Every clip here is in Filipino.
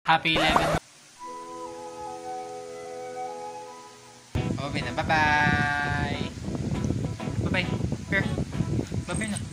Happy 11. Okay na, bye-bye. Bye-bye. Here. Bye-bye na.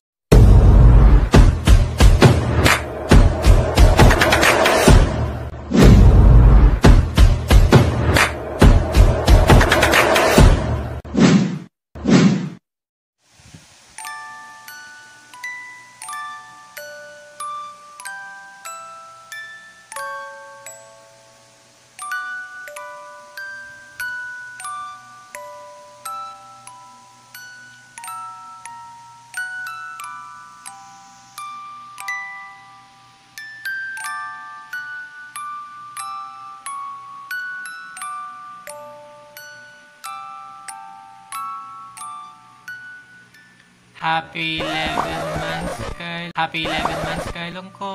Happy 11 months, Kyle. Happy 11 months, Kylong ko.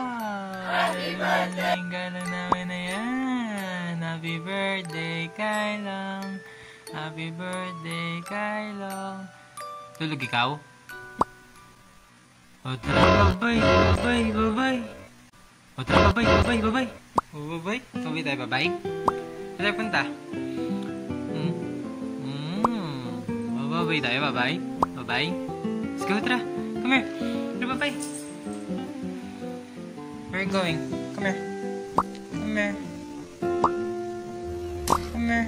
Maling galang namin na yan. Happy birthday, Kylong. Happy birthday, Kylong. Tulog ikaw? O tara, babay, babay, babay. O tara, babay, babay, babay. O babay, babay tayo, babay. Saan tayo punta? Babay tayo, babay. Babay. Let's go, tara. Come here. Tara, bye-bye. Where are you going? Come here. Come here. Come here.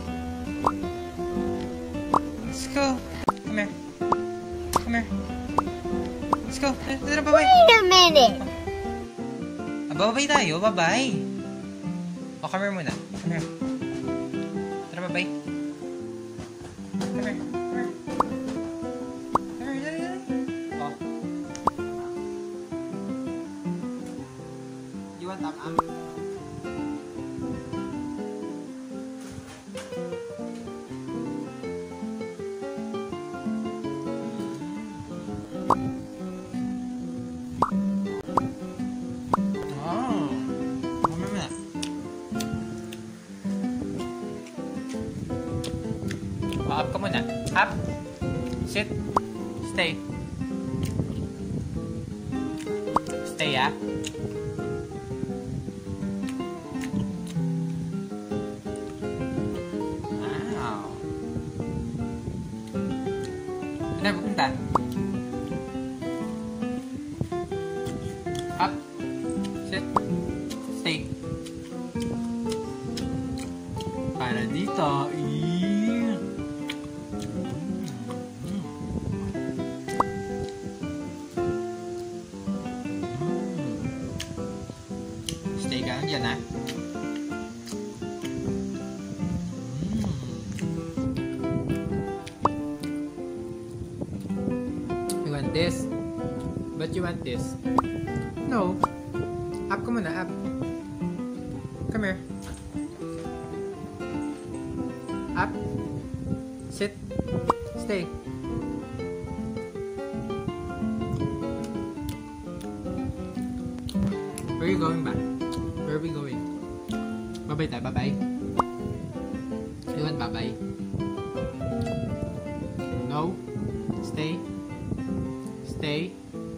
Let's go. Come here. Come here. Let's go. Tara, bye-bye. Wait a minute. Bye-bye tayo. Bye-bye. O, come here muna. Come here. Tara, bye-bye. Come here. Up ka muna. Up. Sit. Stay. Stay, ah. Wow. Saan pupunta? Up. Sit. Stay. Para dito. Stay ka lang dyan, ha? You want this? But you want this? No. Up ka muna, up. Come here. Up. Sit. Stay. Where are you going back? Where are we going? Bye-bye tayo, bye-bye. You want bye-bye? No? Stay? Stay?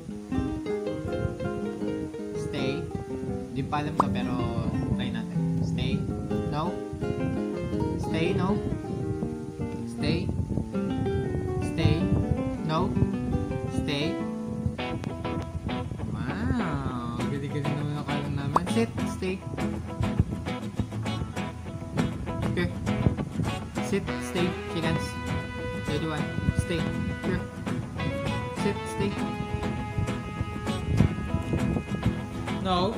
Stay? Di pa alam to pero try natin. Stay? No? Stay? No? Stay? Stay? No? Stay? Wow! Galing-galing naman ang kalang naman. Sit! Stay! Here. Sit! Stay! Shake hands. Ready one. Stay. Here. Sit! Stay! No!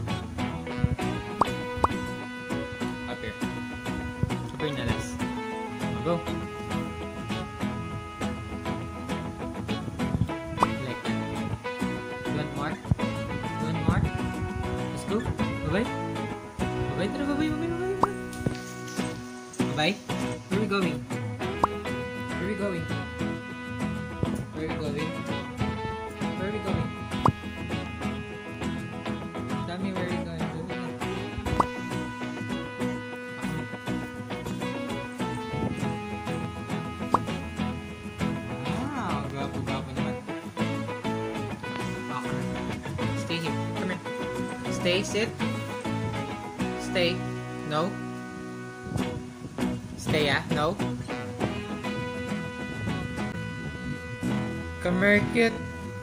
Up here. Up here na last. Go! Like that. You want more? You want more? Let's go. Bye-bye. Bye-bye. Tara, bye-bye. Bye-bye. Bye-bye. Bye-bye. Where are we going? Where are we going? Where are we going? Where are we going? Tell me where are we going? Wow, gwapo-gwapo naman. Okay. Stay here. Come here. Stay, sit. Stay. No. Stay, ah. No. Come here, cute.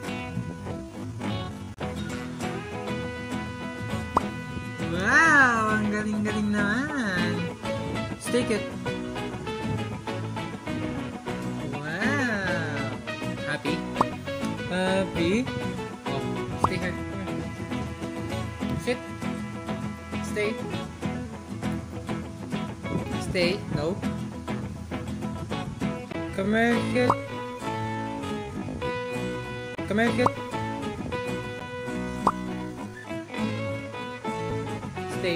Wow! Ang galing-galing naman. Stay, cute. Wow! Happy? Happy? Oh, stay here. Sit. Stay. Stay. No. Come here, cute. Come here, cute. Stay.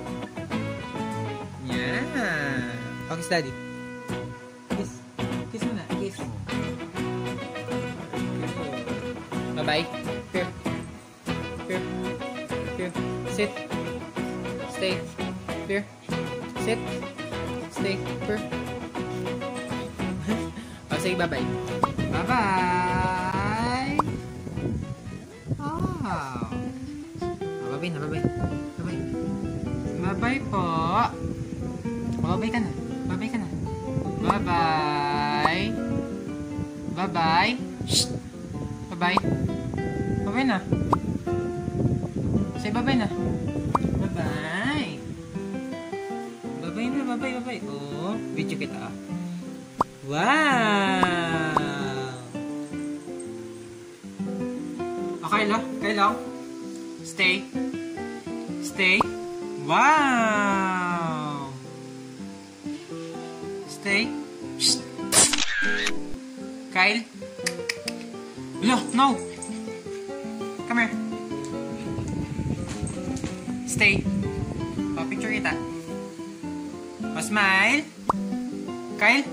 Yeah. Oh, kiss daddy. Kiss. Kiss mo na. Kiss. Bye-bye. Here. Here. Here. Sit. Stay. Here. Sit. Stay. Here. Oh, say bye-bye. Bye-bye. Oh. Bye-bye na, bye-bye. Bye-bye. Bye-bye po. Bye-bye ka na. Bye-bye ka na. Bye-bye. Bye-bye. Shh. Bye-bye. Bye-bye na. Say bye-bye na. Bye-bye. Bye-bye na, bye-bye, bye-bye. Oh, video kita. Wow! Okay lang, okay lang. Stay. Stay. Wow! Stay. Shh. Kyle? No! Come here. Stay. Picture kita. Smile. Kyle?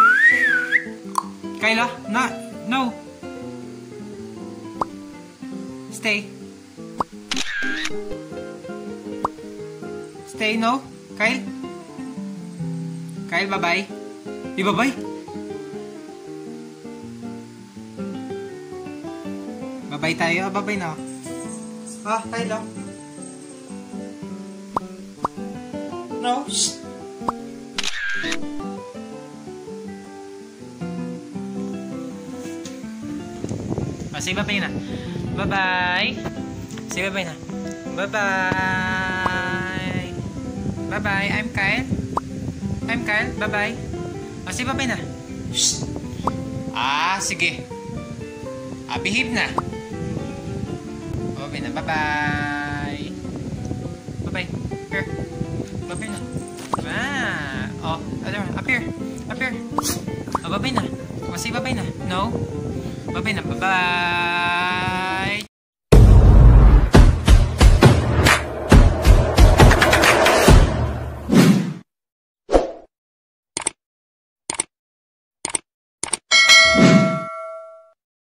Kyle, no. Stay. Stay, no. Kyle? Kyle, bye-bye. Di bye-bye? Bye-bye tayo. Bye-bye na. Kyle. No. Shh. Say bye-bye na. Bye-bye. Say bye-bye na. Bye-bye. Bye-bye. I'm Kyle. Bye-bye. Say bye-bye na. Shh. Sige. Behave na. Bye-bye na. Bye-bye. Bye-bye. Here. Bye-bye na. Up here. Bye-bye na. Say bye-bye na. No. Bye-bye na. Bye-bye.